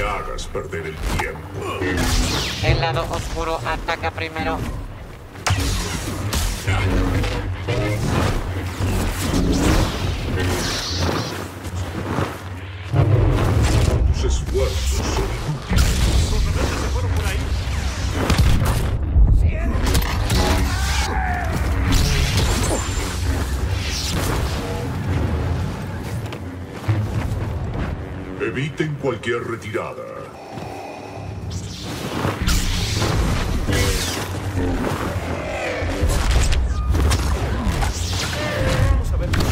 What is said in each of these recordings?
hagas perder el tiempo. El lado oscuro ataca primero. Tus esfuerzos son inútiles. Los rebeldes se fueron por ahí. Eviten cualquier retirada. Vamos a ver qué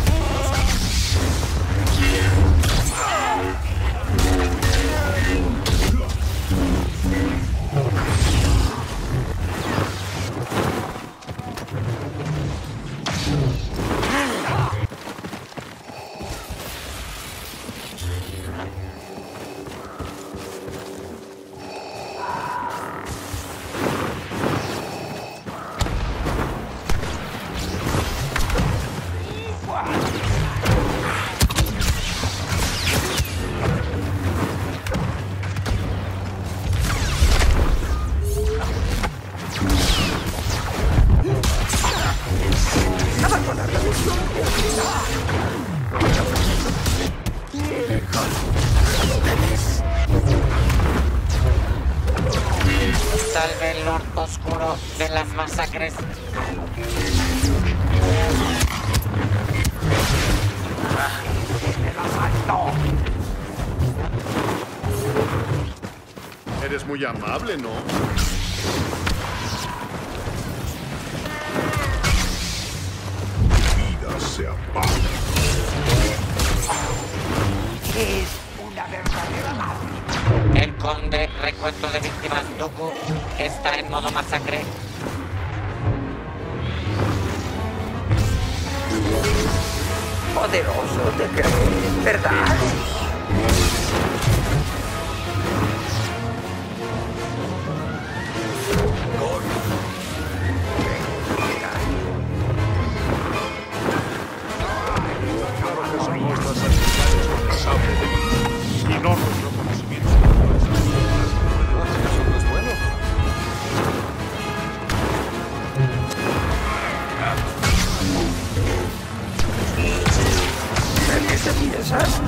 Salve el Lord Oscuro de las masacres. Eres muy amable, ¿no? Tu vida se apaga. Es una verdadera madre. El conde recuento de víctimas Dooku está en modo masacre. Poderoso te crees, ¿verdad? Claro que son nuestras habilidades contra sable de luz. Y no nuestro conocimiento. Eso no es bueno. ¿En qué te piensas?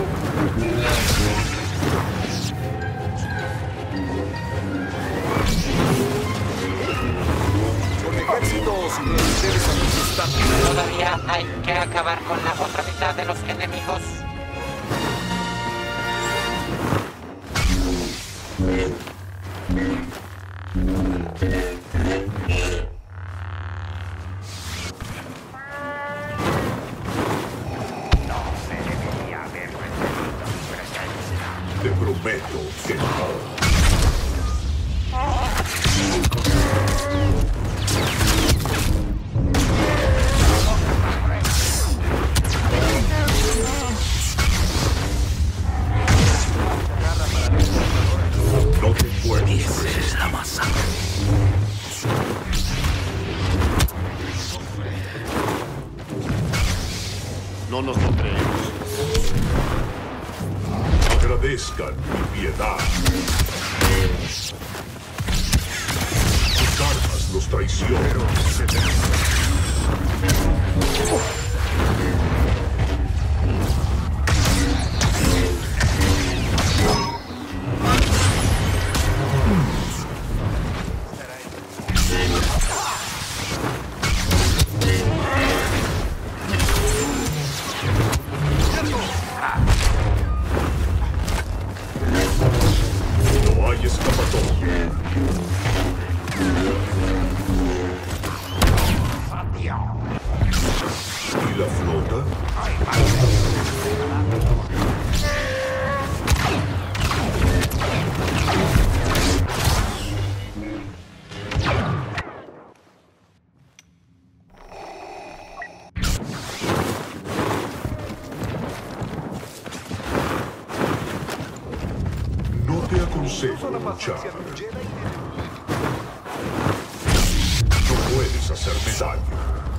Con ejércitos y militares a nuestro estatus. Todavía hay que acabar con la otra mitad de los enemigos. Te prometo que no. No te puedes. Es la masacre. No nos lo creemos. Agradezcan mi piedad. Tus armas los traicionan. No hay escapatoria. ¿Y la flota? No te aconsejo luchar. No puedes hacerme daño.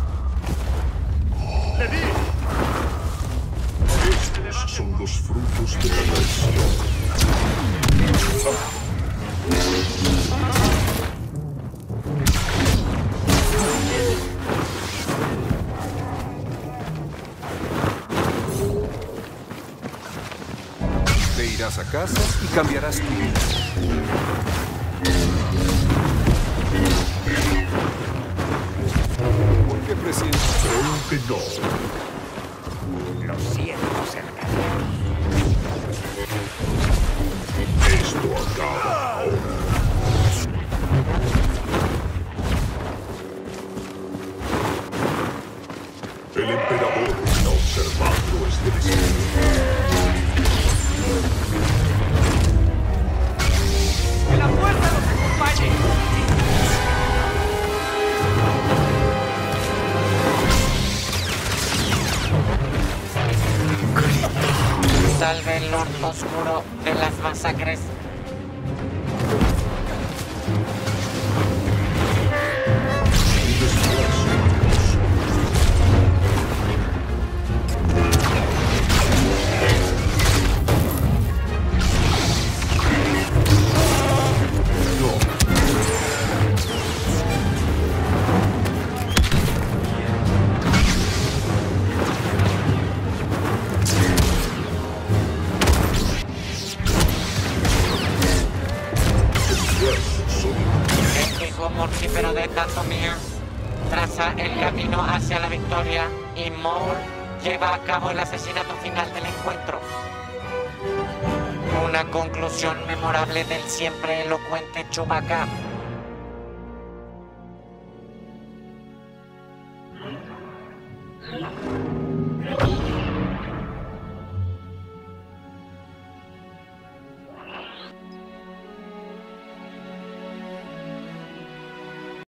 ¡Le di! Estos son los frutos de la traición. razas y cambiarás tu vida. ¿Por qué presiento? Creo que no. Lo siento, cercano. Esto acaba ahora. El emperador está observando este desafío. ¡Que la fuerza los acompañe! Salve el Lord Oscuro de las masacres. El hijo mortífero de Tatomía traza el camino hacia la victoria y Maul lleva a cabo el asesinato final del encuentro. Una conclusión memorable del siempre elocuente Chewbacca.